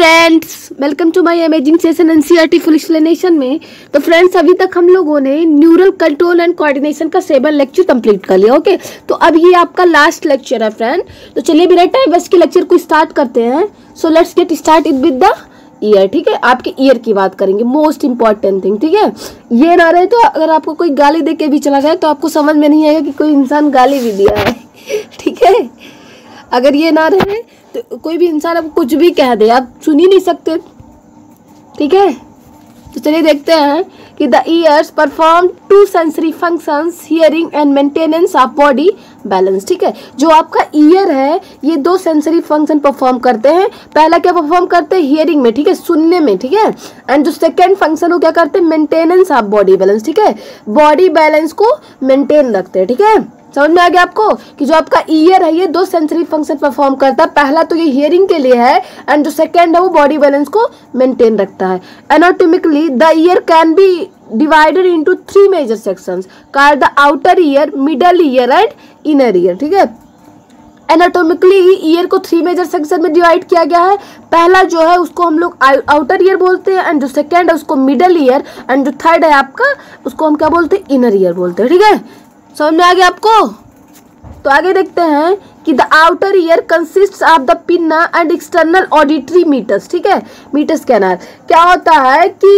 Friends, welcome to my amazing session NCERT full explanation में। तो friends, अभी तक हम लोगों ने न्यूरल कंट्रोल एंड कोऑर्डिनेशन का 7 लेक्चर कंप्लीट कर लिया। ओके, तो अब ये आपका लास्ट लेक्चर है फ्रेंड। तो चलिए बिना टाइम वेस्ट के लेक्चर को स्टार्ट करते हैं। So let's get start it with the ear. ठीक है, आपके ईयर की बात करेंगे, मोस्ट इंपॉर्टेंट थिंग। ठीक है, ये ना रहे तो अगर आपको कोई गाली दे के भी चला जाए तो आपको समझ में नहीं आएगा कि कोई इंसान गाली भी दिया है। ठीक है, अगर ये ना रहे तो कोई भी इंसान आपको कुछ भी कह दे, आप सुन ही नहीं सकते। ठीक है, तो चलिए देखते हैं कि the ears perform 2 sensory functions, hearing and maintenance of body balance. ठीक है, जो आपका ईयर है ये 2 सेंसरी फंक्शन परफॉर्म करते हैं। पहला क्या परफॉर्म करते हैं? हियरिंग में, ठीक है, सुनने में। ठीक है, एंड जो सेकंड फंक्शन वो क्या करते हैं? Maintenance of body balance. ठीक है, बॉडी बैलेंस को मेंटेन रखते हैं। ठीक है, समझ में आ गया आपको कि जो आपका ईयर है ये 2 सेंसरी फंक्शन परफॉर्म करता है। पहला तो ये हियरिंग के लिए है एंड जो सेकंड है वो बॉडी बैलेंस को मेंटेन रखता है। Anatomically the ear can be divided into 3 major sections called the outer ear, middle ear and inner ear. ठीक है, एनाटॉमिकली ईयर को 3 मेजर सेक्शन में डिवाइड किया गया है। पहला जो है उसको हम लोग आउटर ईयर बोलते हैं एंड जो सेकंड है उसको मिडल ईयर एंड जो थर्ड है आपका उसको हम क्या बोलते हैं? इनर ईयर बोलते हैं। ठीक है, समझ में आ गया आपको? तो आगे देखते हैं कि the outer ear consists of the pinna and external auditory meatus. ठीक है, मीटर्स के अनार क्या होता है कि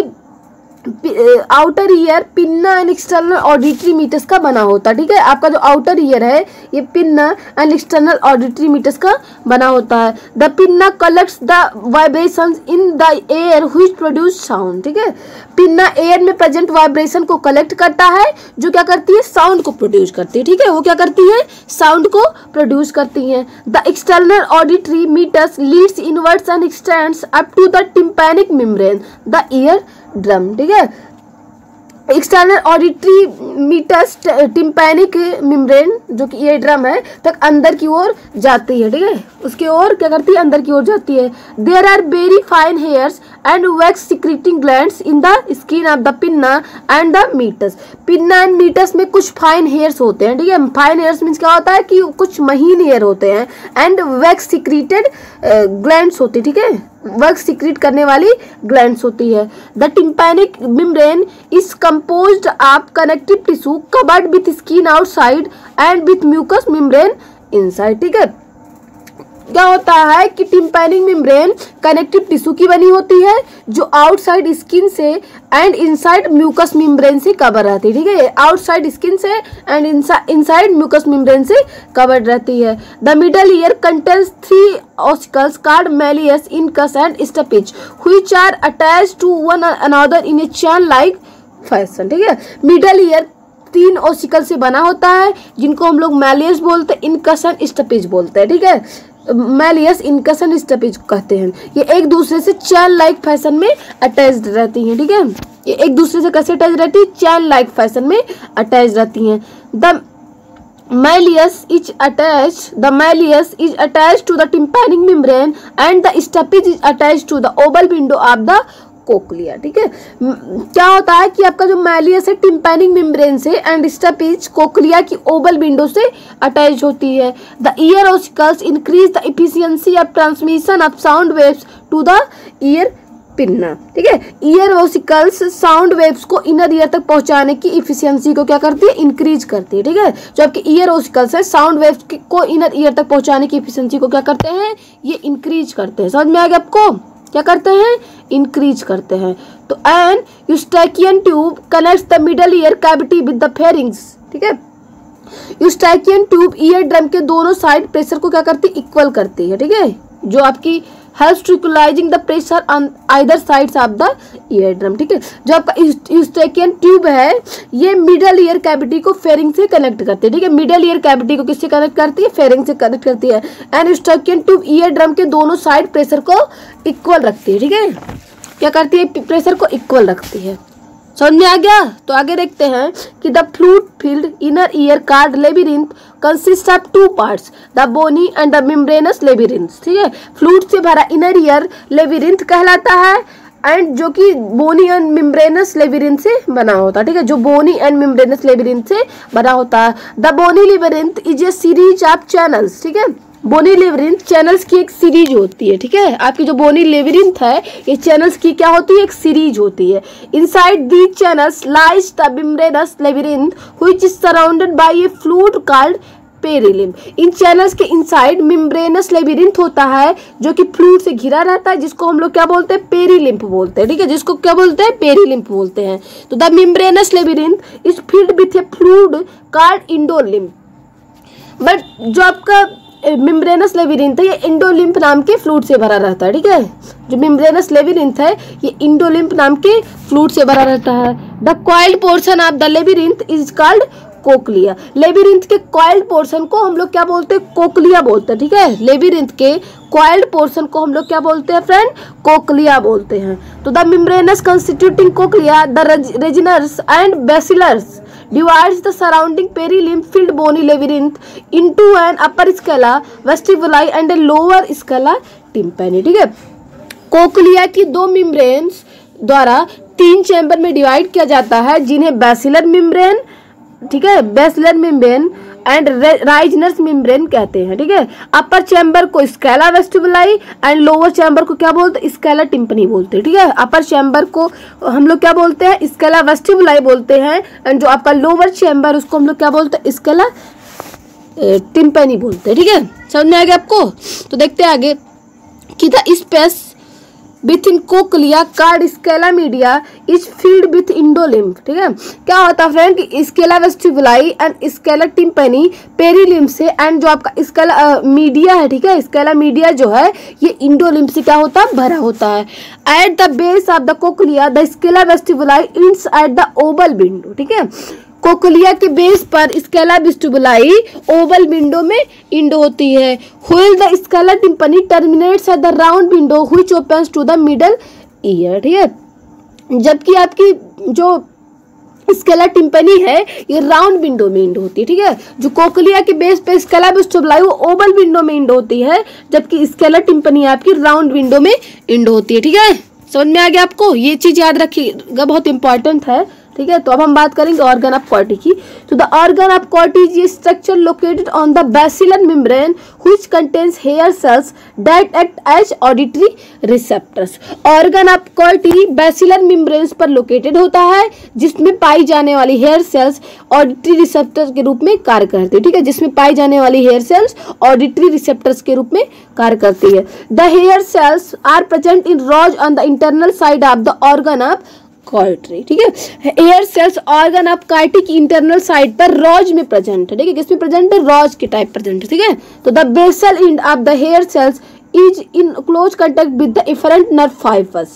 outer ear pinna and external auditory meatus का बना होता है। ठीक है, आपका जो आउटर ईयर है ये pinna and external auditory meatus का बना होता है। The pinna collects the vibrations in the air which produce sound. ठीक है, पिन्ना एयर में प्रेजेंट वाइब्रेशन को कलेक्ट करता है जो क्या करती है? साउंड को प्रोड्यूस करती है। ठीक है, वो क्या करती है? साउंड को प्रोड्यूस करती है। The external auditory meatus leads inwards and extends up to the tympanic membrane, the ear drum. ठीक है, external auditory meatus tympanic membrane जो कि ईयर ड्रम है तक अंदर की ओर जाती है। ठीक है, उसके ओर क्या करती है? अंदर की ओर जाती है। There are very fine hairs and wax secreting glands in the skin of the pinna and the meatus. Pinna and meatus में कुछ फाइन हेयर्स होते हैं। ठीक है, फाइन हेयर्स मीन्स क्या होता है कि कुछ महीन हेयर होते हैं एंड वैक्स सिक्रेटेड ग्लैंड्स होती है। ठीक है, वैक्स सिक्रेट करने वाली ग्लैंड्स होती है। The tympanic membrane is composed of connective tissue covered with skin outside and with mucus membrane inside. ठीक है, क्या होता है कि टिम्पैनिक मेम्ब्रेन कनेक्टिव टिश्यू की बनी होती है जो आउटसाइड स्किन से एंड इनसाइड म्यूकस मेम्ब्रेन से कवर रहती है। ठीक है, आउटसाइड स्किन से एंड इनसाइड म्यूकस मेम्ब्रेन से कवर्ड रहती है। The middle ear contains 3 ossicles called malleus, incus and stapes which are attached to one another in a chain like fashion. ठीक है, मिडल ईयर 3 ऑसिकल से बना होता है जिनको हम लोग मैलियस बोलते हैं, इनकस एंड स्टपेज बोलते हैं। ठीक है, मैलियस, इनकस एंड स्टपेज कहते हैं। ये एक दूसरे से चैन लाइक फैशन में अटैच्ड रहती हैं। ठीक है, ये एक दूसरे से कैसे अटैच रहती है? चैन लाइक फैशन में अटैच रहती हैं। The malleus is attached to the tympanic membrane and the stapes is attached to the oval window of the cochlea. ठीक है, क्या होता है कि आपका जो मैलियस है टिम्पैनिक मेम्ब्रेन से एंड स्टपेज कोक्लिया की ओवल विंडो से अटैच होती है। The ear ossicles increase the efficiency of transmission of sound waves to the ear pinna. ठीक है, ईयर ऑसिकल्स साउंड वेव्स को इनर ईयर तक पहुंचाने की एफिशिएंसी को क्या करती है? इंक्रीज करती है। ठीक है, जो आपके ईयर ऑसिकल्स है साउंड वेव्स को इनर ईयर तक पहुंचाने की एफिशिएंसी को क्या करते हैं? ये इंक्रीज करते हैं। समझ में आ गया आपको? क्या करते हैं? इंक्रीज करते हैं। तो an eustachian tube connects the middle ear cavity with the pharynx. ठीक है, यूस्टैकियन ट्यूब ईयर ड्रम के दोनों साइड प्रेशर को क्या करती है? इक्वल करती है। ठीक है, जो आपकी helps to equalising the pressure on either sides of the ear drum. ठीक है, जो आपका यूस्टैकियन ट्यूब है ये मिडल ईयर कैविटी को फेरिंग से कनेक्ट करती है। ठीक है, मिडल ईयर कैविटी को किससे कनेक्ट करती है? फेरिंग से कनेक्ट करती है। And eustachian tube ear drum के दोनों साइड प्रेशर को इक्वल रखती है। ठीक है, क्या करती है? प्रेशर को इक्वल रखती है। समझ में आ गया? तो आगे देखते हैं कि the fluid filled inner ear called labyrinth consist of 2 parts, the bony and the membranous labyrinth. ठीक है, फ्लूइड से भरा इनर ईयर लेबिरिंथ कहलाता है एंड जो कि बोनी एंड मेम्ब्रेनस लेबिरिंथ से बना होता है। ठीक है, जो बोनी एंड मेम्ब्रेनस लेबिरिंथ से बना होता है। The bony labyrinth is a series of channels. ठीक है, बोनी लेबिरिंथ चैनल्स की एक सीरीज होती है, ठीक है। आपकी जो बोनी लेबिरिंथ है ये चैनल्स की क्या होती है, एक सीरीज होती है। Inside these channels lies the membranous labyrinth which is surrounded by a fluid called perilymph. इन चैनल्स के इनसाइड मेम्ब्रेनस लेबिरिंथ होता है जो कि फ्लूइड से घिरा रहता है, जिसको हम लोग क्या बोलते हैं, पेरिलिम्फ बोलते हैं, ठीक है, जिसको क्या बोलते हैं, पेरिलिम्फ बोलते हैं। तो the membranous labyrinth is filled with a fluid called endolymph. But जो आपका मेम्ब्रेनस लेबिरिंथ है ये इंडोलिम्फ नाम के फ्लूइड से भरा रहता है, ठीक है। जो मेम्ब्रेनस लेबिरिंथ है ये इंडोलिम्फ नाम के फ्लूइड से भरा रहता है। The coiled portion of the labyrinth is called cochlea. Labyrinth के कॉइल्ड पोर्शन को हम लोग क्या बोलते हैं, कोक्लिया बोलते हैं, ठीक है। लेबिरिंथ के कॉइल्ड पोर्शन को हम लोग क्या बोलते हैं फ्रेंड, कोक्लिया बोलते हैं। तो the membranes constituting cochlea the Reissner's and basilars divides the surrounding perilymph filled bony labyrinth into an upper scala vestibuli and a lower scala tympani, ठीक है। कोक्लिया की दो मेम्ब्रेन्स द्वारा 3 चैम्बर में डिवाइड किया जाता है, जिन्हें बैसिलर मेम्ब्रेन, ठीक है, basilar membrane and Reissner's membrane कहते हैं, ठीक है। अपर चैम्बर को scala vestibuli and lower chamber को क्या बोलते हैं, स्केला टिम्पनी बोलते हैं, ठीक है। अपर चैम्बर को हम लोग क्या बोलते हैं, स्केला वेस्टिबुलाई बोलते हैं, एंड जो आपका लोअर चैम्बर उसको हम लोग क्या बोलते हैं, स्केला टिम्पनी बोलते हैं, ठीक है। समझ में आ गया आपको। तो देखते हैं आगे कि the space within cochlea called scala media is filled with endolymph, ठीक है। क्या होता है फ्रेंड कि scala vestibuli and scala tympani perilymph से, एंड जो आपका स्केला मीडिया है, ठीक है, स्केला मीडिया जो है ये इंडोलिम्फ से क्या होता है, भरा होता है। At the base of the cochlea the scala vestibuli ends at the oval window, ठीक है। कोक्लिया के बेस पर स्केला वेस्टिबुलाई ओवल विंडो में इंडो होती है। While the scala tympani terminates at the round window which opens to the middle ear, ठीक है। जबकि आपकी जो स्केला टिम्पनी है ये राउंड विंडो में इंडो होती है, ठीक है। जो कोक्लिया के बेस पे स्केला वेस्टिबुलाई वो ओवल विंडो में इंडो होती है, जबकि स्केला टिम्पनी आपकी राउंड विंडो में इंडो होती है, ठीक है। समझ में आ गया आपको, ये चीज याद रखिएगा, बहुत इंपॉर्टेंट है, ठीक है। तो अब हम बात करेंगे ऑर्गन ऑफ कॉर्टी की। तो the organ of Corti is a structure located on the basilar membrane which contains hair cells that act as auditory receptors. Organ of Corti basilar membranes पर लोकेटेड होता है, जिसमें पाई जाने वाली हेयर सेल्स ऑडिटरी रिसेप्टर के रूप में कार्य करती है, ठीक है। जिसमें पाई जाने वाली हेयर सेल्स ऑडिटरी रिसेप्टर्स के रूप में कार्य करती है। The hair cells are present in rows on the internal side of the organ of Corti, ठीक है। Hair cells organ of Corti की इंटरनल साइड पर रॉज में प्रेजेंट है, ठीक है। किसमें प्रेजेंट है, रॉज के टाइप प्रेजेंट है, ठीक है। तो the basal end of the hair cells is in close contact with the afferent nerve fibres.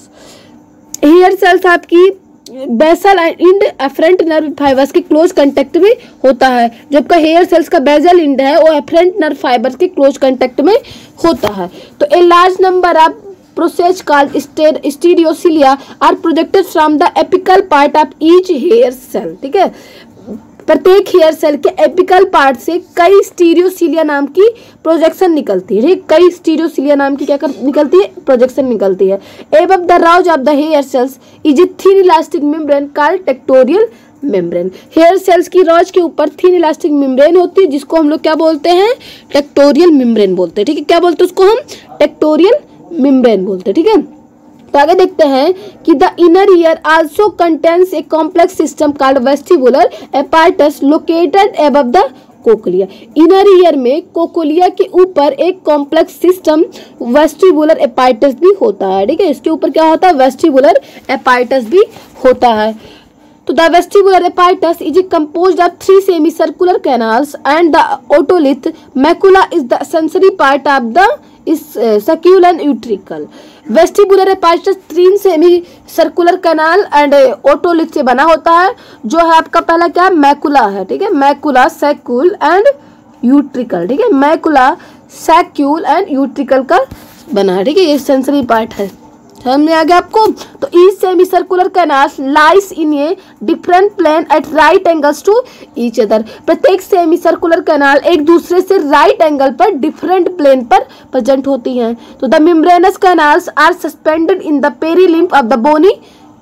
Hair cells आपकी basal end afferent nerve fibres के क्लोज कांटेक्ट में होता है। जबकि हेयर सेल्स का बेसल एंड है वो एफरेंट नर्व फाइबर्स के क्लोज कांटेक्ट में होता है। तो a large number of process called stereocilia are projected from the apical part of each hair cell, ठीक है। प्रत्येक हेयर सेल के एपिकल पार्ट से कई स्टीरियोसिलिया नाम की प्रोजेक्शन निकलती है, ठीक। कई स्टीरियोसिलिया नाम की क्या निकलती है, प्रोजेक्शन निकलती है। Above the rows of the hair cells is a thin elastic membrane called tectorial membrane. Hair cells की रॉज के ऊपर थिन इलास्टिक मेम्ब्रेन होती है, जिसको हम लोग क्या बोलते हैं, टेक्टोरियल मेम्ब्रेन बोलते हैं, ठीक है। क्या बोलते हैं उसको हम, टेक्टोरियल मेम्ब्रेन बोलते हैं, ठीक है। तो आगे देखते हैं कि the inner ear also contains a complex system called vestibular apparatus located above the cochlea. Inner ear में कोक्लिया के ऊपर एक कॉम्प्लेक्स सिस्टम वेस्टिबुलर एपार्टस भी होता है, ठीक है। इसके ऊपर क्या होता है, वेस्टिबुलर एपार्टस भी होता है। तो the vestibular apparatus is composed of 3 semicircular canals and the otolith macula is the sensory part of the saccule and utricle. Vestibular apparatus 3 semicircular canal and otolith से बना होता है, जो है आपका पहला क्या, मैकुला है, ठीक है। मैकुला, सैक्यूल एंड यूट्रिकल, ठीक है। मैकुला, सैक्यूल एंड यूट्रिकल का बना है, ठीक है। ये सेंसरी पार्ट है, समझ में आ गया आपको। तो each semi circular canal lies in a different plane at right angles to each other. प्रत्येक सेमी सर्कुलर कैनाल एक दूसरे से राइट एंगल पर डिफरेंट प्लेन पर प्रेजेंट होती हैं। तो the membranous canals are suspended in the perilymph of the bony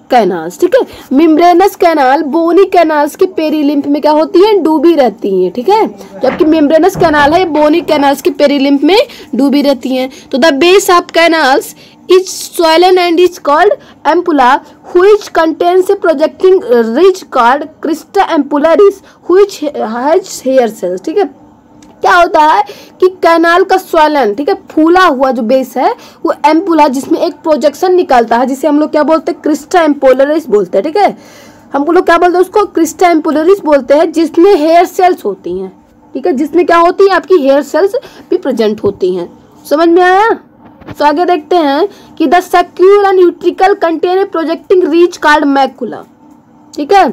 canals, ठीक है। मेम्ब्रेनस कैनाल बोनी कैनाल्स के पेरीलिम्फ में क्या होती है, डूबी रहती हैं, ठीक है। जबकि मेम्ब्रेनस कैनाल है बोनी कैनाल्स के पेरीलिम्फ में डूबी रहती हैं। तो the base of canals is swollen and is called ampulla, which contains a projecting ridge called crista ampullaris which has hair cells, ठीक है। क्या होता है कि कैनाल का स्वलन, ठीक है, फूला हुआ जो बेस है वो एम्पुला, जिसमें एक प्रोजेक्शन निकलता है, जिसे हम लोग क्या बोलते हैं, क्रिस्टा एम्पुलरिस बोलते हैं, ठीक है। हम लोग क्या बोलते हैं उसको, क्रिस्टा एम्पुलरिस बोलते हैं, जिसमें हेयर सेल्स होती हैं, ठीक है, जिसमें क्या होती है, आपकी हेयर सेल्स भी प्रेजेंट होती हैं। समझ में आया? तो आगे देखते हैं कि the saccule and utricle contain a projecting ridge called macula, ठीक है।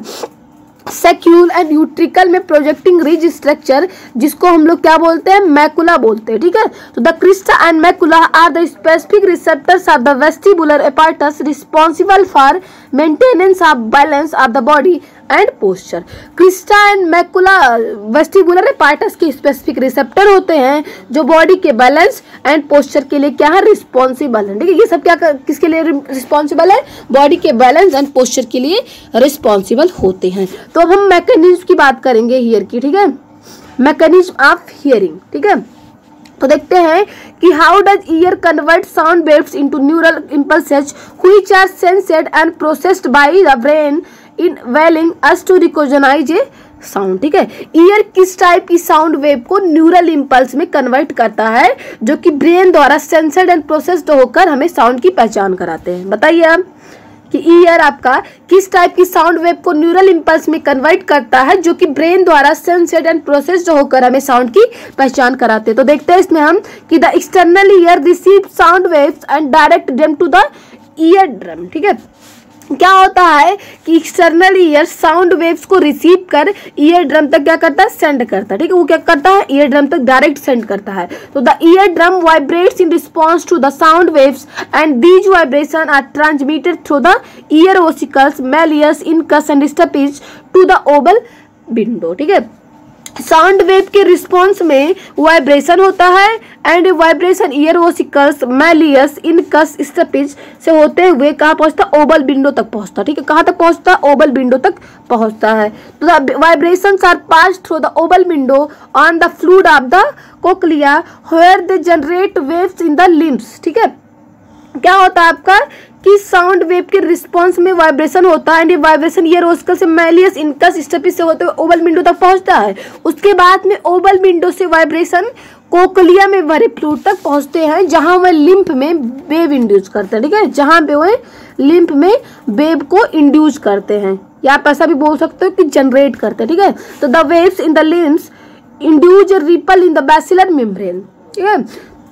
सैक्यूल एंड यूट्रिकल में प्रोजेक्टिंग रिज स्ट्रक्चर, जिसको हम लोग क्या बोलते हैं, मैकुला बोलते हैं, ठीक है। तो the crista and macula are the specific receptors of the vestibular apparatus responsible for maintenance of balance of the body and posture. Crista and macula vestibular apparatus के स्पेसिफिक रिसेप्टर होते हैं जो बॉडी के बैलेंस एंड पोस्चर के लिए क्या है, responsible है, ठीक है। ये सब क्या किसके लिए रिस्पॉन्सिबल है, बॉडी के बैलेंस एंड पोस्चर के लिए रिस्पॉन्सिबल होते हैं। तो अब हम मैकेनिज्म की बात करेंगे हियर की, ठीक है, मैकेनिज्म ऑफ हियरिंग, ठीक है। तो देखते हैं कि how does ear convert sound waves into neural impulses which are sensed and processed by the brain in enabling us to recognise a sound, ठीक है। ईयर किस टाइप की साउंड वेव को न्यूरल इंपल्स में कन्वर्ट करता है, जो कि ब्रेन द्वारा सेंसर्ड एंड प्रोसेस्ड होकर हमें साउंड की पहचान कराते हैं। बताइए आप कि ईयर आपका किस टाइप की साउंड वेव को न्यूरल इंपल्स में कन्वर्ट करता है, जो कि ब्रेन द्वारा सेंसर्ड एंड प्रोसेस्ड होकर हमें साउंड की पहचान कराते हैं। तो देखते हैं इसमें हम कि the external ear receive sound waves and direct them to the ear drum, ठीक है। क्या होता है कि एक्सटर्नल ईयर साउंड वेव्स को रिसीव कर ईयर ड्रम तक क्या करता है, सेंड करता है, ठीक है। वो क्या करता है, ईयर ड्रम तक डायरेक्ट सेंड करता है। तो the ear drum vibrates in response to the sound waves and these vibration are transmitted through the ear ossicles malleus incus and stapes to the oval window, ठीक है। Sound wave के response में vibration होता है and vibration ear ossicles malleus incus stapes से होते हुए कहाँ पहुंचता, ओबल विंडो तक पहुंचता, ठीक है। कहाँ तक पहुंचता, ओबल विंडो तक पहुंचता है। तो the vibrations are pass through the oval window on the fluid of the cochlea where they generate waves in the lymphs, ठीक है। क्या होता है आपका कि साउंड वेव के रिस्पॉन्स में वाइब्रेशन होता है एंड ये वाइब्रेशन ईयर ओसिकल से मैलियस इनकस स्टपेज से होते हुए ओबल विंडो तक पहुंचता है। उसके बाद में ओबल विंडो से वाइब्रेशन कोक्लिया में भरे फ्लूइड तक पहुंचते हैं, जहां वह लिम्फ में वेव इंड्यूस करते हैं, ठीक है, जहां पे वह लिम्फ में वेव को इंड्यूस करते हैं, या आप ऐसा भी बोल सकते हो कि जनरेट करते हैं, ठीक है। तो the waves in the lymphs induce ripple in the basilar membrane, ठीक है।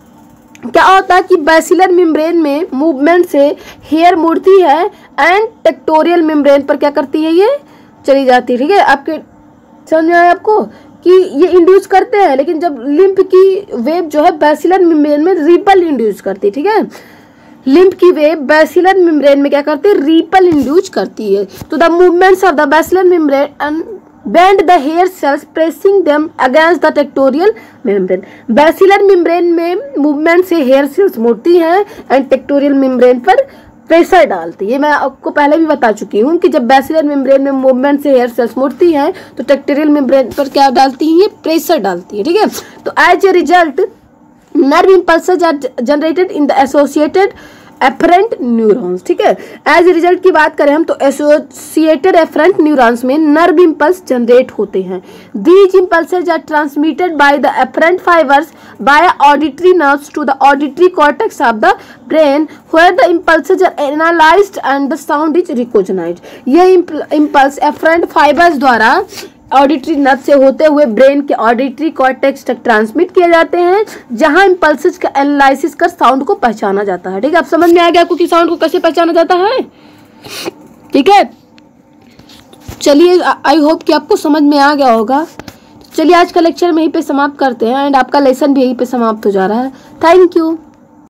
क्या होता है कि बैसिलर मेम्ब्रेन में मूवमेंट से हेयर मुड़ती है एंड टेक्टोरियल मेम्ब्रेन पर क्या करती है, ये चली जाती है, ठीक है। आपके समझ में आया आपको कि ये इंड्यूस करते हैं, लेकिन जब लिम्फ की वेव जो है बैसिलर मेम्ब्रेन में रिपल इंड्यूस करती है, ठीक है। लिम्फ की वेव बैसिलर मेम्ब्रेन में क्या करती है, रिपल इंड्यूस करती है। तो the movements of the basilar membrane and bend the hair cells pressing them against the tectorial membrane। Basilar membrane में मूवमेंट से हेयर सेल्स मुड़ती हैं एंड टेक्टोरियल मेम्ब्रेन पर प्रेशर डालती है। ये मैं आपको पहले भी बता चुकी हूँ कि जब बैसिलर मेम्ब्रेन में मूवमेंट से हेयर सेल्स मुड़ती हैं तो टेक्टोरियल मेम्ब्रेन पर क्या डालती है, ये प्रेशर डालती है, ठीक है। तो as a result nerve impulses are generated in the associated afferent neurons, ठीक है। एज ए रिजल्ट की बात करें हम तो एसोसिएटेड एफरेंट न्यूरॉन्स में नर्व इम्पल्स जनरेट होते हैं। These impulses are transmitted by the afferent fibres by auditory nerves to the auditory cortex of the brain where the impulses are analysed and the sound is recognised. ये impulse afferent fibres द्वारा auditory nerve से होते हुए brain के auditory cortex तक transmit किए जाते हैं, जहां इम्पल्सेस का एनालिसिस कर साउंड को पहचाना जाता है, ठीक है। अब समझ में आ गया आपको कि साउंड को कैसे पहचाना जाता है, ठीक है। चलिए आई होप कि आपको समझ में आ गया होगा। चलिए आज का लेक्चर में यहीं पे समाप्त करते हैं एंड आपका लेसन भी यहीं पे समाप्त हो जा रहा है। Thank you.